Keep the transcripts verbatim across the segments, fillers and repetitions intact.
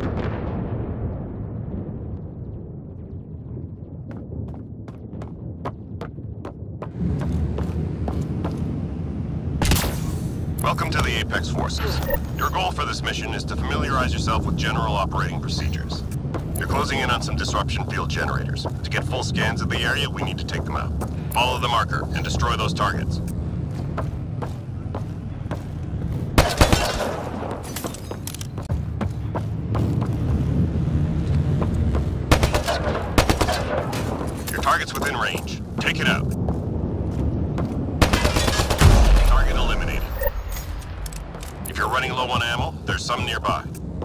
Welcome to the Apex Forces. Your goal for this mission is to familiarize yourself with general operating procedures. You're closing in on some disruption field generators. To get full scans of the area, we need to take them out. Follow the marker and destroy those targets. Your target's within range. Take it out. Target eliminated. If you're running low on ammo, there's some nearby.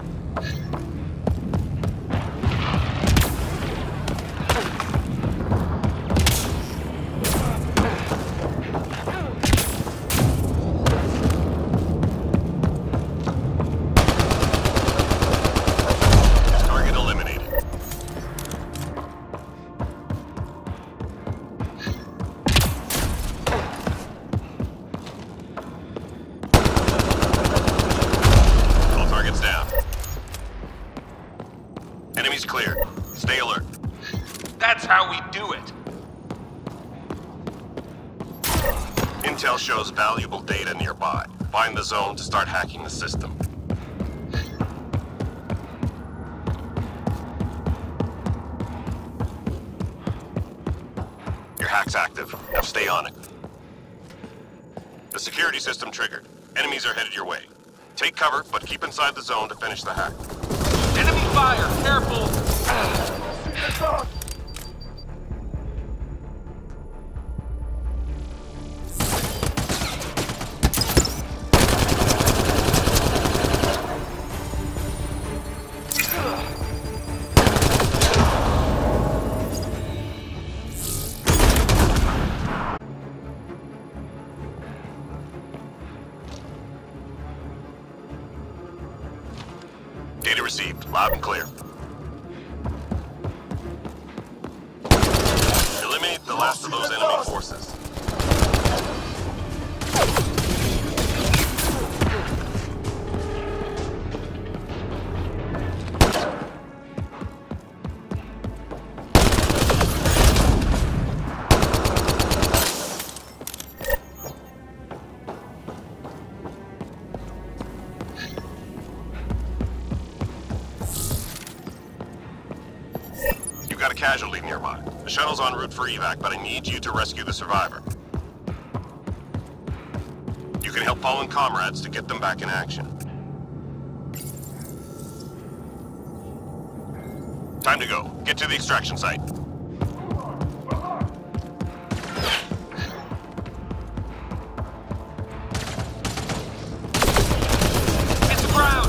Clear. Stay alert. That's how we do it. Intel shows valuable data nearby. Find the zone to start hacking the system. Your hack's active. Now stay on it. The security system triggered. Enemies are headed your way. Take cover, but keep inside the zone to finish the hack. Enemy fire! Careful! Data received. Loud and clear. Eliminate the last of those enemy forces. You've got a casualty nearby. The shuttle's en route for evac, but I need you to rescue the survivor. You can help fallen comrades to get them back in action. Time to go. Get to the extraction site. Hit the ground!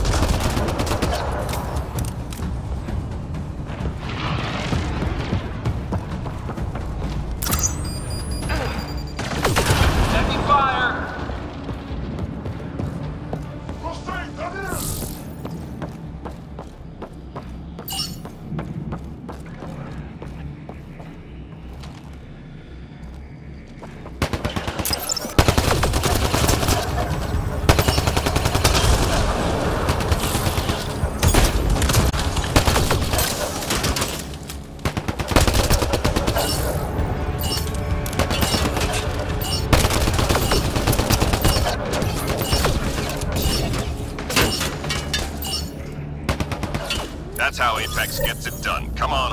That's how Apex gets it done. Come on.